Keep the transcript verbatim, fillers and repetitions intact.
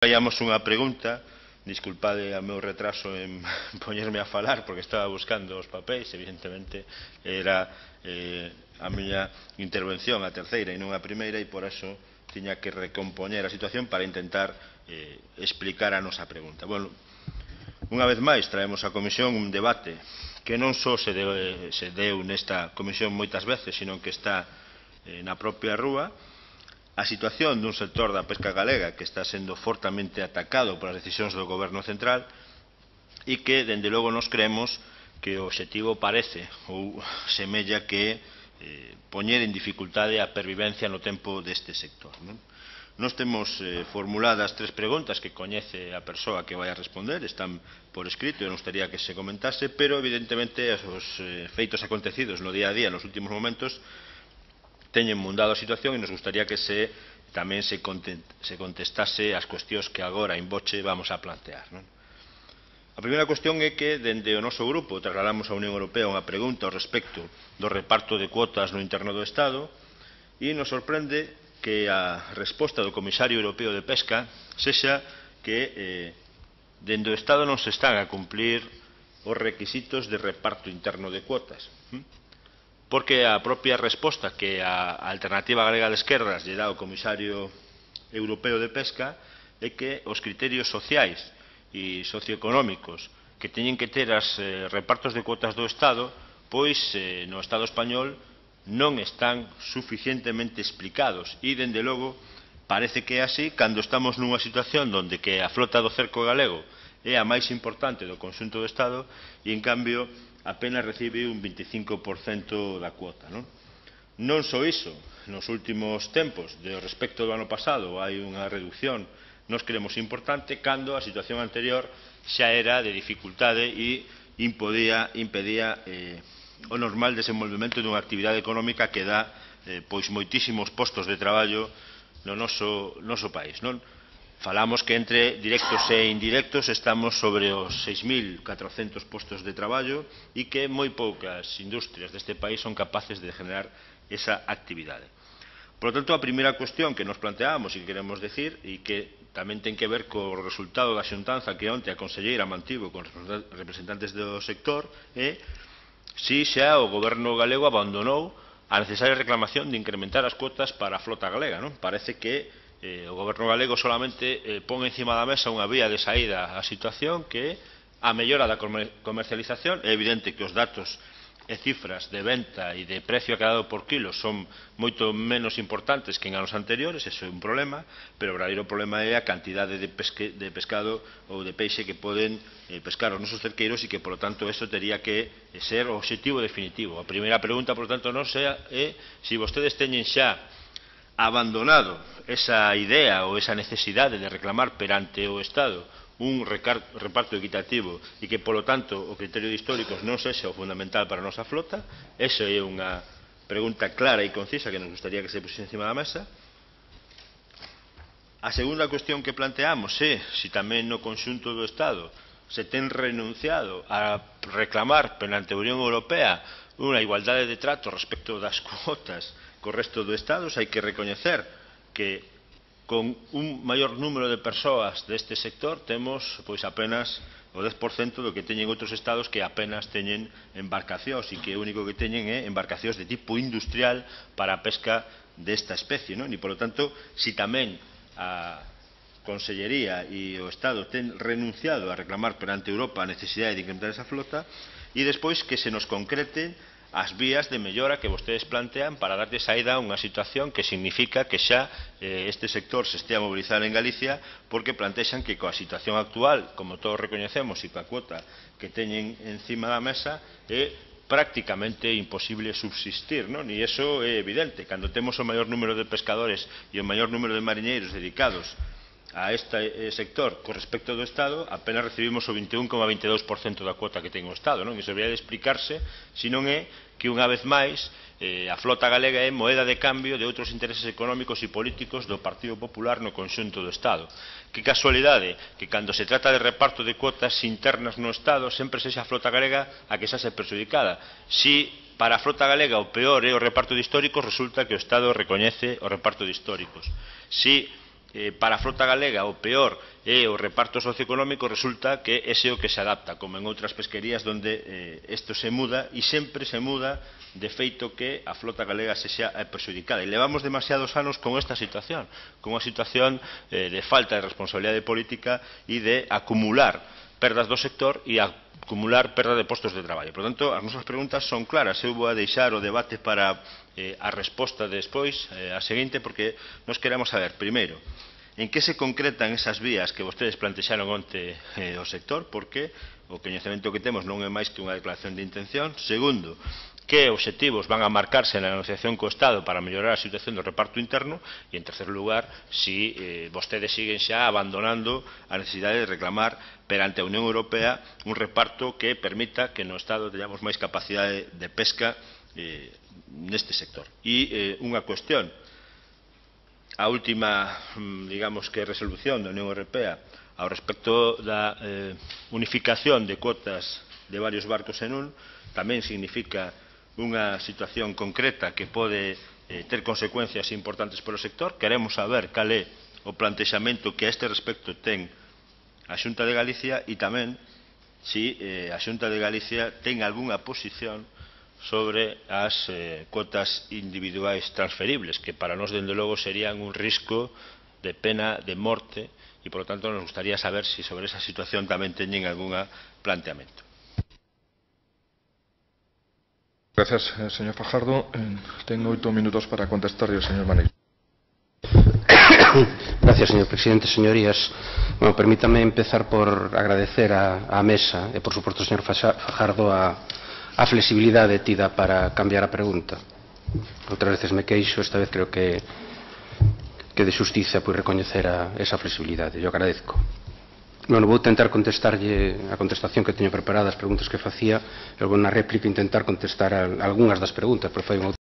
Traíamos unha pregunta, disculpade o meu retraso en poñerme a falar porque estaba buscando os papéis, evidentemente era eh, a miña intervención a terceira e non a primeira e por eso tiña que recompoñer a situación para intentar eh, explicar a nosa pregunta. Bueno, unha vez máis traemos a comisión un debate que non só se deu, se deu nesta comisión moitas veces, sino que está eh, na propia rúa. A situación dun sector da pesca galega que está sendo fortemente atacado polas decisións do Goberno central e que, dende logo, nos creemos que o obxectivo parece ou semella que eh, poñer en dificultade a pervivencia no tempo deste sector. Non? Nos temos eh, formuladas tres preguntas que coñece a persoa que vai a responder, están por escrito e non estaría que se comentase, pero evidentemente os eh, feitos acontecidos no día a día nos últimos momentos teñen mundado a situación e nos gustaría que se tamén se contestase as cuestións que agora en voce vamos a plantear. Non? A primeira cuestión é que, dende o noso grupo, trasladamos á Unión Europea unha pregunta ao respecto do reparto de cuotas no interno do Estado e nos sorprende que a resposta do Comisario Europeo de Pesca sexa que eh, dende o Estado non se están a cumplir os requisitos de reparto interno de cuotas. ¿Mm? Porque a propia resposta que a Alternativa Galega de Esquerdas lle dá o Comisario Europeo de Pesca é que os criterios sociais e socioeconómicos que teñen que ter os eh, repartos de cuotas do Estado, pois eh, no Estado español non están suficientemente explicados e, dende logo, parece que é así cando estamos nunha situación onde que a flota do cerco galego é a máis importante do conxunto do Estado e, en cambio, apenas recibe un vinte e cinco por cento da cuota. Non, non só iso, nos últimos tempos, de respecto do ano pasado, hai unha reducción, nos creemos importante, cando a situación anterior xa era de dificultade e impedía, impedía eh, o normal desenvolvemento dunha actividade económica que dá eh, pois moitísimos postos de traballo no noso, noso país. Non? Falamos que entre directos e indirectos estamos sobre os seis mil catrocentos postos de traballo e que moi poucas industrias deste país son capaces de generar esa actividade. Por lo tanto, a primeira cuestión que nos planteamos e que queremos decir e que tamén ten que ver co resultado da xuntanza que onte a conselleira mantivo con representantes do sector é se xa o Goberno galego abandonou a necesaria reclamación de incrementar as cuotas para a flota galega. Non? Parece que Eh, o Goberno galego solamente eh, pon encima da mesa unha vía de saída á situación que é a mellora da comercialización. É evidente que os datos e cifras de venta e de precio acadado por kilo son moito menos importantes que en anos anteriores, eso é un problema, pero o verdadeiro problema é a cantidade de, pesque, de pescado ou de peixe que poden eh, pescar os nosos cerqueiros e que, por lo tanto, eso tería que ser o obxectivo definitivo. A primeira pregunta, por lo tanto, non sea é se vostedes teñen xa abandonado esa idea ou esa necesidade de reclamar perante o Estado un reparto equitativo e que, polo tanto, o criterio de históricos non sexa o fundamental para a nosa flota. Esa é unha pregunta clara e concisa que nos gustaría que se pusiese encima da mesa. A segunda cuestión que planteamos é se tamén no conxunto do Estado se ten renunciado a reclamar perante a Unión Europea unha igualdade de trato respecto das cuotas co resto do Estado. Hai que recoñecer que con un maior número de persoas deste sector temos pois apenas o dez por cento do que teñen outros estados que apenas teñen embarcacións e que o único que teñen é embarcacións de tipo industrial para a pesca desta especie. Non? E, polo tanto, se tamén a Consellería e o Estado ten renunciado a reclamar perante Europa a necesidade de incrementar esa flota e despois que se nos concrete as vías de mellora que vostedes plantean para darlle saída a unha situación que significa que xa eh, este sector se estea a mobilizar en Galicia porque plantexan que coa situación actual, como todos recoñecemos, e coa cuota que teñen encima da mesa, é prácticamente imposible subsistir, non? E iso é evidente. Cando temos o maior número de pescadores e o maior número de mariñeiros dedicados a este sector con respecto do Estado, apenas recibimos o vinte e un coma veinte e dous por cento da cuota que ten o Estado. Non? Iso debería de explicarse, se non é que unha vez máis eh, a flota galega é moeda de cambio de outros intereses económicos e políticos do Partido Popular no conxunto do Estado. Que casualidade que cando se trata de reparto de cuotas internas no Estado sempre sexa a flota galega a que xa se perxudicada. Si para a flota galega o peor é o reparto de históricos, resulta que o Estado recoñece o reparto de históricos. Si eh, para a frota galega o peor é o reparto socioeconómico, resulta que ese é o que se adapta, como en outras pesquerías onde isto eh, se muda, e sempre se muda de feito que a flota galega se xa perxudicada. E levamos demasiados anos con esta situación, con unha situación eh, de falta de responsabilidade política e de acumular perdas do sector e acumular perda de postos de traballo. Por tanto, as nosas preguntas son claras. Eu vou a deixar o debate para eh, a resposta despois, eh, a seguinte, porque nos queremos saber, primeiro, en que se concretan esas vías que vostedes plantexaron onte eh, o sector, porque o coñecemento que temos non é máis que unha declaración de intención. Segundo, que obxectivos van a marcarse na negociación co Estado para mellorar a situación do reparto interno, e en terceiro lugar, si eh, vostedes siguen xa abandonando a necesidade de reclamar perante a Unión Europea un reparto que permita que no Estado teñamos máis capacidade de pesca eh, neste sector. E eh, unha cuestión, a última, digamos que resolución da Unión Europea ao respecto da eh, unificación de cuotas de varios barcos en un, tamén significa unha situación concreta que pode eh, ter consecuencias importantes para o sector. Queremos saber cal é o plantexamento que a este respecto ten a Xunta de Galicia e tamén se eh, a Xunta de Galicia ten algunha posición sobre as eh, cuotas individuais transferibles, que para nós, dende logo, serían un risco de pena de morte e, por lo tanto, nos gustaría saber se sobre esa situación tamén teñen algún planteamento. Gracias, señor Fajardo. Tengo ocho minutos para contestarle, señor Maneiro. Gracias, señor presidente. Señorías, bueno, permítame empezar por agradecer a, a mesa e, por suposto, señor Fajardo, a, a flexibilidade tida para cambiar a pregunta. Outras veces me queixo, esta vez creo que que de xustiza pois recoñecer a esa flexibilidade. Eu agradezco. Bueno, vou tentar contestarlle a contestación que teño preparada as preguntas que facía, e vou na réplica intentar contestar a algunhas das preguntas, pero foi un